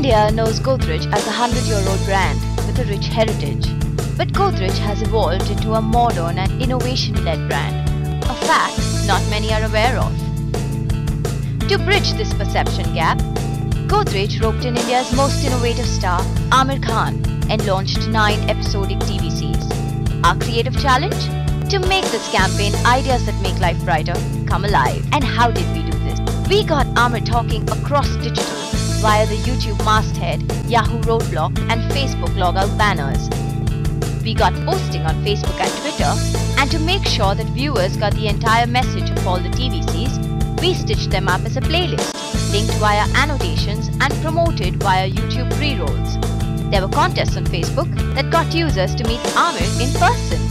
India knows Godrej as a 100-year-old brand with a rich heritage. But Godrej has evolved into a modern and innovation-led brand, a fact not many are aware of. To bridge this perception gap, Godrej roped in India's most innovative star, Aamir Khan, and launched 9 episodic TV series. Our creative challenge? To make this campaign Ideas That Make Life Brighter come alive. And how did we do this? We got Aamir talking across digital via the YouTube masthead, Yahoo Roadblock and Facebook logout banners. We got posting on Facebook and Twitter, and to make sure that viewers got the entire message of all the TVCs, we stitched them up as a playlist, linked via annotations and promoted via YouTube pre-rolls. There were contests on Facebook that got users to meet Aamir in person,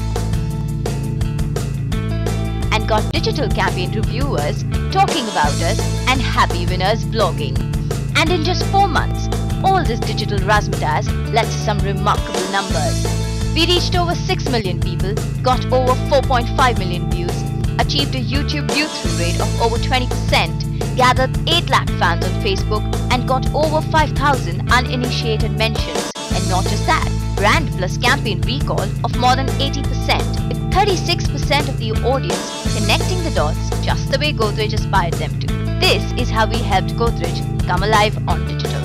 and got digital campaign reviewers talking about us and happy winners blogging. And in just 4 months, all this digital razzmatazz led to some remarkable numbers. We reached over 6 million people, got over 4.5 million views, achieved a YouTube view-through rate of over 20%, gathered 8 lakh fans on Facebook, and got over 5,000 uninitiated mentions. And not just that, brand plus campaign recall of more than 80%, with 36% of the audience connecting the dots just the way Godrej aspired them to. This is how we helped Godrej come alive on digital.